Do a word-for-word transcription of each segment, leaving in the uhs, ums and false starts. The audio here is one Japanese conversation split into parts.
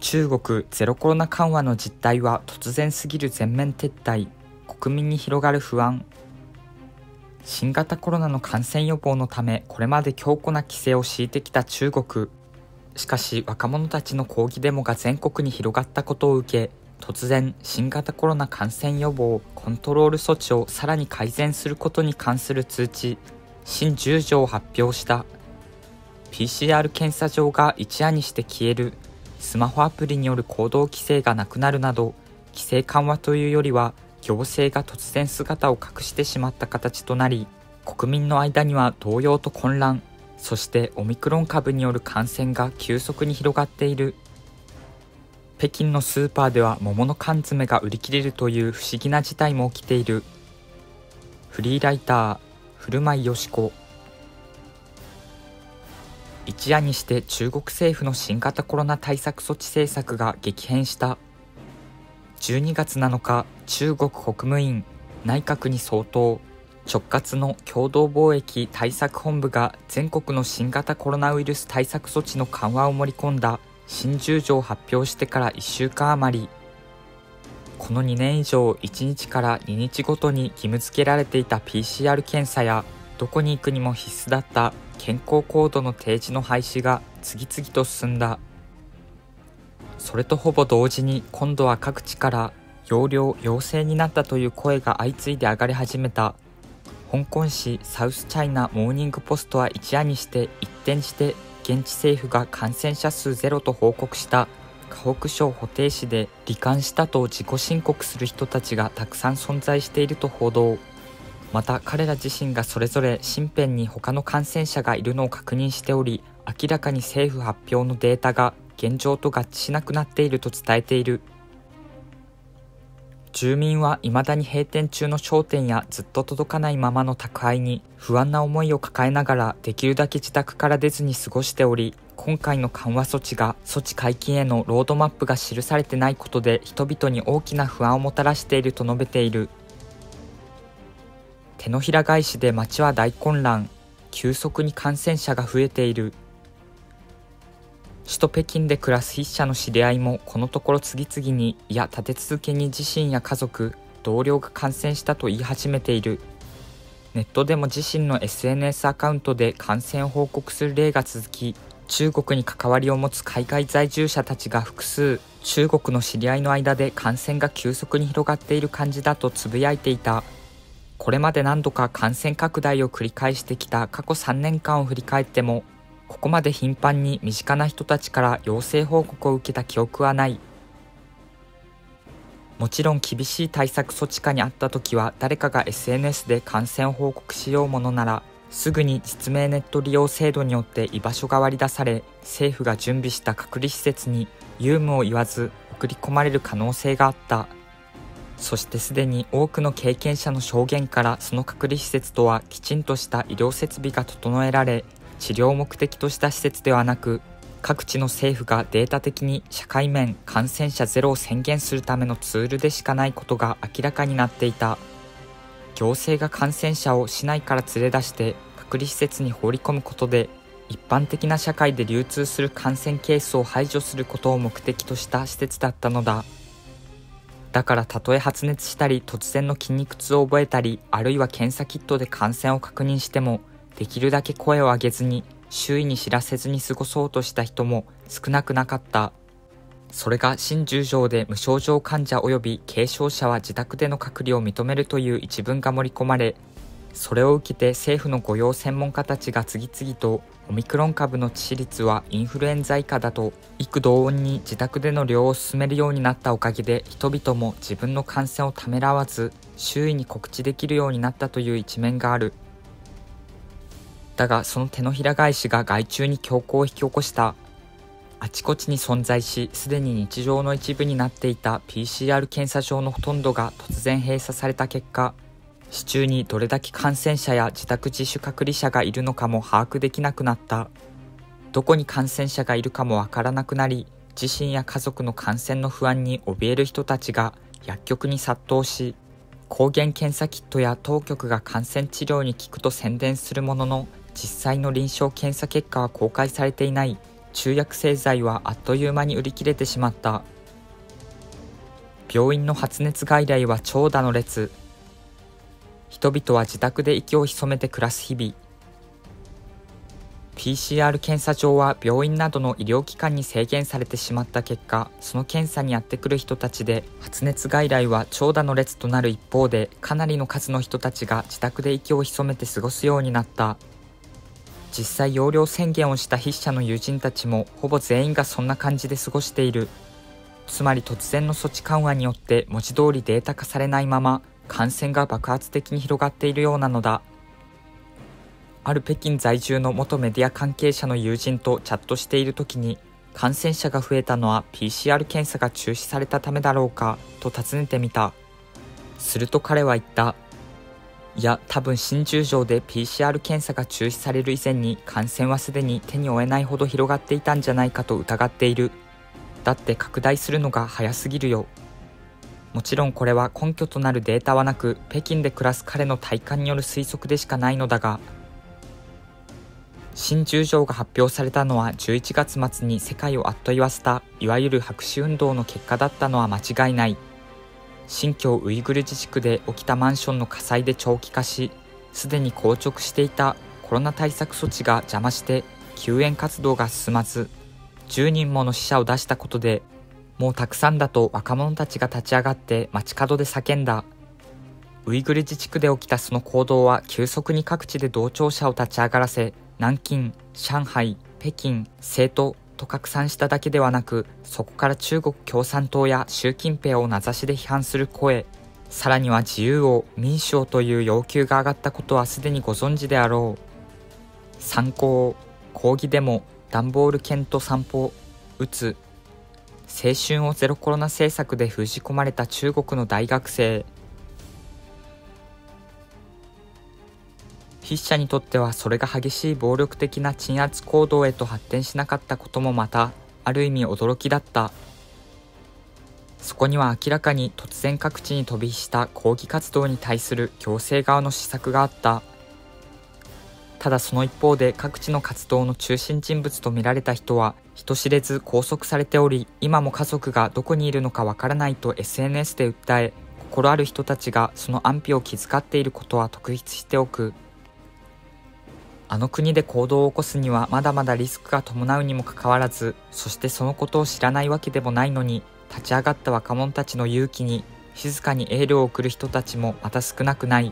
中国ゼロコロナ緩和の実態は突然すぎる全面撤退、国民に広がる不安。新型コロナの感染予防のためこれまで強固な規制を敷いてきた中国。しかし若者たちの抗議デモが全国に広がったことを受け、突然新型コロナ感染予防コントロール措置をさらに改善することに関する通知新じゅう条を発表した。 ピーシーアール 検査場が一夜にして消える、スマホアプリによる行動規制がなくなるなど、規制緩和というよりは行政が突然姿を隠してしまった形となり、国民の間には動揺と混乱、そしてオミクロン株による感染が急速に広がっている。北京のスーパーでは桃の缶詰が売り切れるという不思議な事態も起きている。フリーライター古米よし子。一夜にして中国政府の新型コロナ対策措置政策が激変した。じゅうにがつなのか、中国国務院内閣に相当直轄の共同貿易対策本部が全国の新型コロナウイルス対策措置の緩和を盛り込んだ新じゅう条を発表してからいっしゅうかん余り。このにねん以上いちにちからににちごとに義務付けられていた ピーシーアール 検査やどこに行くにも必須だった健康コードの提示の廃止が次々と進んだ。それとほぼ同時に今度は各地から要領要請になったという声が相次いで上がり始めた。香港紙サウスチャイナモーニングポストは一夜にして一転して現地政府が感染者数ゼロと報告した河北省保定市で罹患したと自己申告する人たちがたくさん存在していると報道。また彼ら自身がそれぞれ身辺に他の感染者がいるのを確認しており、明らかに政府発表のデータが現状と合致しなくなっていると伝えている。住民は未だに閉店中の商店やずっと届かないままの宅配に不安な思いを抱えながらできるだけ自宅から出ずに過ごしており、今回の緩和措置が措置解禁へのロードマップが記されてないことで人々に大きな不安をもたらしていると述べている。手のひら返しで街は大混乱、急速に感染者が増えている。首都北京で暮らす筆者の知り合いもこのところ次々にいや立て続けに自身や家族、同僚が感染したと言い始めている。ネットでも自身の エスエヌエス アカウントで感染を報告する例が続き、中国に関わりを持つ海外在住者たちが複数中国の知り合いの間で感染が急速に広がっている感じだとつぶやいていた。これまで何度か感染拡大を繰り返してきた過去さんねんかんを振り返っても、ここまで頻繁に身近な人たちから陽性報告を受けた記憶はない。もちろん厳しい対策措置下にあった時は誰かが エスエヌエス で感染を報告しようものなら、すぐに実名ネット利用制度によって居場所が割り出され、政府が準備した隔離施設に有無を言わず送り込まれる可能性があった。そしてすでに多くの経験者の証言からその隔離施設とはきちんとした医療設備が整えられ、治療を目的とした施設ではなく、各地の政府がデータ的に社会面感染者ゼロを宣言するためのツールでしかないことが明らかになっていた。行政が感染者を市内から連れ出して隔離施設に放り込むことで、一般的な社会で流通する感染ケースを排除することを目的とした施設だったのだ。だからたとえ発熱したり突然の筋肉痛を覚えたり、あるいは検査キットで感染を確認しても、できるだけ声を上げずに周囲に知らせずに過ごそうとした人も少なくなかった。それが新じゅう条で無症状患者及び軽症者は自宅での隔離を認めるという一文が盛り込まれ、それを受けて政府の御用専門家たちが次々とオミクロン株の致死率はインフルエンザ以下だと異口同音に自宅での療養を進めるようになったおかげで、人々も自分の感染をためらわず周囲に告知できるようになったという一面がある。だがその手のひら返しが害虫に恐慌を引き起こした。あちこちに存在し、すでに日常の一部になっていた ピーシーアール 検査場のほとんどが突然閉鎖された結果、市中にどれだけ感染者や自宅自主隔離者がいるのかも把握できなくなった。どこに感染者がいるかもわからなくなり、自身や家族の感染の不安に怯える人たちが薬局に殺到し、抗原検査キットや当局が感染治療に効くと宣伝するものの、実際の臨床検査結果は公開されていない。 中薬製剤はあっという間に売り切れてしまった。病院の発熱外来は長蛇の列。人々は自宅で息を潜めて暮らす日々。ピーシーアール 検査場は病院などの医療機関に制限されてしまった結果、その検査にやってくる人たちで発熱外来は長蛇の列となる一方で、かなりの数の人たちが自宅で息を潜めて過ごすようになった。実際用量宣言をした筆者の友人たちもほぼ全員がそんな感じで過ごしている。つまり突然の措置緩和によって文字通りデータ化されないまま感染が爆発的に広がっているようなのだ。ある北京在住の元メディア関係者の友人とチャットしている時に、感染者が増えたのは ピーシーアール 検査が中止されたためだろうかと尋ねてみた。すると彼は言った。いや、多分新十条で ピーシーアール 検査が中止される以前に感染はすでに手に負えないほど広がっていたんじゃないかと疑っている。だって拡大するのが早すぎるよ。もちろんこれは根拠となるデータはなく、北京で暮らす彼の体感による推測でしかないのだが、新十条が発表されたのはじゅういちがつ末に世界をあっと言わせたいわゆる白紙運動の結果だったのは間違いない。新疆ウイグル自治区で起きたマンションの火災で長期化し、すでに硬直していたコロナ対策措置が邪魔して救援活動が進まず、じゅうにんもの死者を出したことで、もうたくさんだと若者たちが立ち上がって街角で叫んだ。ウイグル自治区で起きたその行動は急速に各地で同調者を立ち上がらせ、南京、上海、北京、成都と拡散しただけではなく、そこから中国共産党や習近平を名指しで批判する声、さらには自由を、民主をという要求が上がったことはすでにご存知であろう。参考、抗議デモ、段ボール犬と散歩、うつ、青春をゼロコロナ政策で封じ込まれた中国の大学生。筆者にとってはそれが激しい暴力的な鎮圧行動へと発展しなかったこともまたある意味驚きだった。そこには明らかに突然各地に飛び火した抗議活動に対する行政側の施策があった。ただその一方で各地の活動の中心人物と見られた人は人知れず拘束されており、今も家族がどこにいるのかわからないと エスエヌエス で訴え、心ある人たちがその安否を気遣っていることは特筆しておく。あの国で行動を起こすにはまだまだリスクが伴うにもかかわらず、そしてそのことを知らないわけでもないのに、立ち上がった若者たちの勇気に静かにエールを送る人たちもまた少なくない。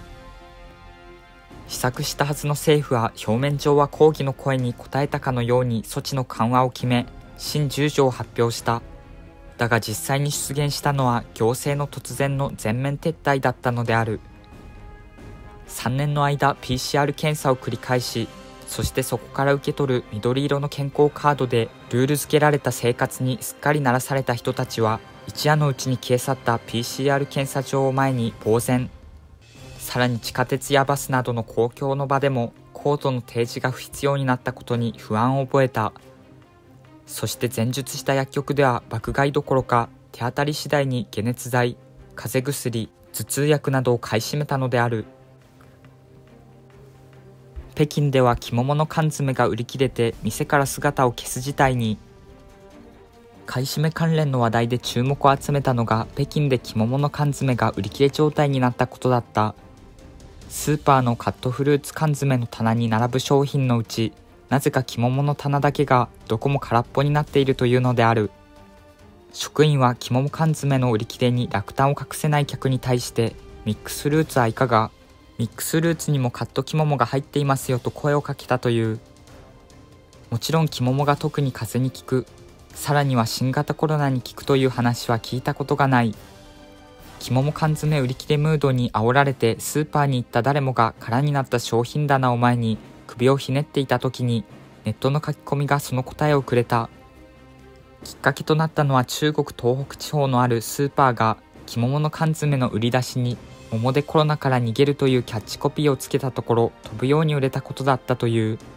秘策したはずの政府は表面上は抗議の声に応えたかのように措置の緩和を決め、新十条を発表した。だが実際に出現したのは行政の突然の全面撤退だったのである。さんねんの間 ピーシーアール 検査を繰り返し、そしてそこから受け取る緑色の健康カードでルール付けられた生活にすっかり慣らされた人たちは、一夜のうちに消え去った ピーシーアール 検査場を前に呆然。さらに地下鉄やバスなどの公共の場でもコードの提示が不必要になったことに不安を覚えた。そして前述した薬局では爆買いどころか、手当たり次第に解熱剤、風邪薬、頭痛薬などを買い占めたのである。北京では着物の缶詰が売り切れて店から姿を消す事態に。買い占め関連の話題で注目を集めたのが、北京で着物の缶詰が売り切れ状態になったことだった。スーパーのカットフルーツ缶詰の棚に並ぶ商品のうち、なぜか着物の棚だけがどこも空っぽになっているというのである。職員は着物缶詰の売り切れに落胆を隠せない客に対して、ミックスフルーツはいかが、ミックスフルーツにもカット着物が入っていますよと声をかけたという。もちろん着物が特に風邪に効く、さらには新型コロナに効くという話は聞いたことがない。着物缶詰売り切れムードに煽られてスーパーに行った誰もが空になった商品棚を前に首をひねっていた時に、ネットの書き込みがその答えをくれた。きっかけとなったのは中国東北地方のあるスーパーが着物の缶詰の売り出しに桃でコロナから逃げるというキャッチコピーをつけたところ飛ぶように売れたことだったという。